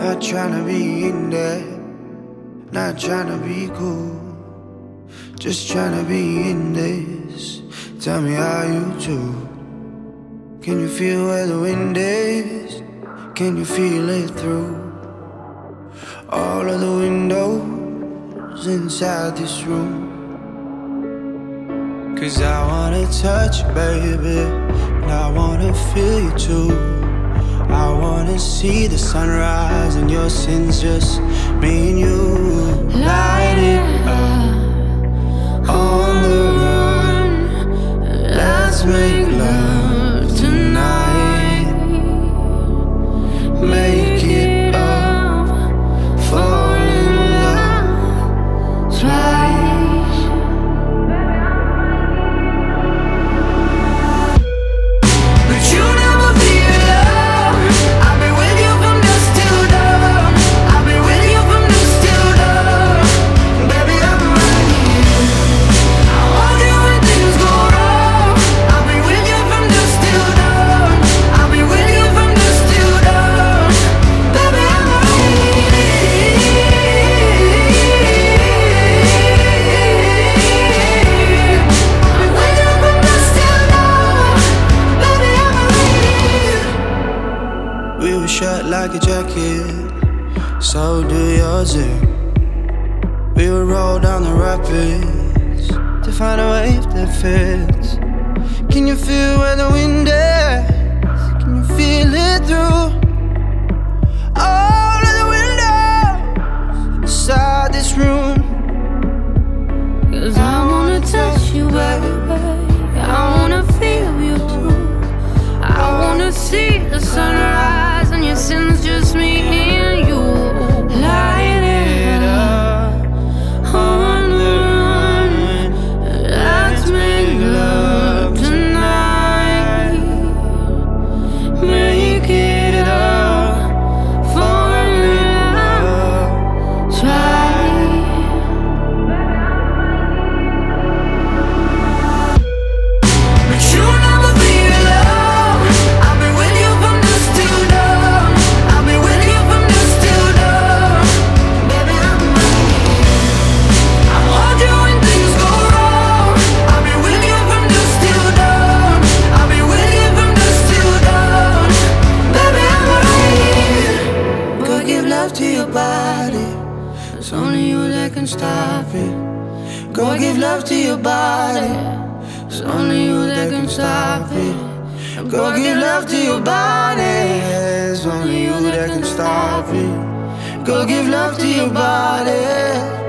Not tryna be in there, not tryna be cool, just tryna be in this. Tell me how you do. Can you feel where the wind is? Can you feel it through all of the windows inside this room? 'Cause I wanna touch you, baby, and I wanna feel you too. I wanna see the sunrise and your sins, just me and you. Light it up on the run. Let's make love tonight. Make it up, fall in love twice. But you never be alone. I'll be with you from dusk till dawn. I'll be with you from dusk till dawn. Baby, I'm right here. I want you when things go wrong. I'll be with you from dusk till dawn. I'll be with you from dusk till dawn. Baby, I'm right here. I'm with you from dusk till dawn. Baby, I'm right here. We were shut like a jacket, so do yours. We would roll down the rapids to find a wave that fits. Can you feel where the wind is? Can you feel it through all of the windows inside this room? 'Cause I wanna touch you, baby. I wanna feel you too. I wanna see the sunrise and your sins, just me and you. Light it up on the run. Let's make love tonight. Make it up, fall in love twice. But you never be alone. I'll be with you from dusk till dawn. I'll be with you from dusk till dawn. Baby, I'm right here. I want you when things go wrong. I'll be with you from dusk till dawn. I'll be with you from dusk till dawn. Baby, I'm right here. Go give love to your body. It's only you that can stop it. Go give love to your body. It's only you that can stop it. Go give love to your body. It's only you that can stop it. Go give love to your body.